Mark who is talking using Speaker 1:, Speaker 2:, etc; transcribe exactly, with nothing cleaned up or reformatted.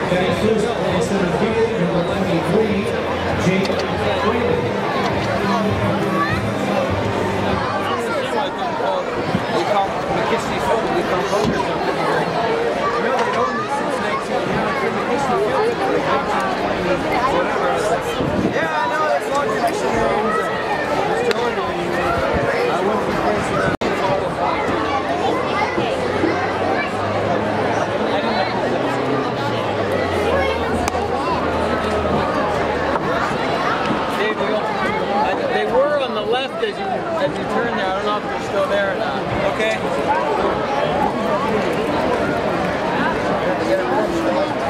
Speaker 1: Batting first and center field, number twenty-three, Jake Whalen.
Speaker 2: We call McKinney Field, we call Boulder something here. You know, they've owned this since nineteen hundred. McKinney Field, whatever. Yeah, I know, it's long tradition there. I'm just telling you, I wouldn't be crazy enough. They were on the left as you as you turn there. I don't know if they're still there or not. Okay.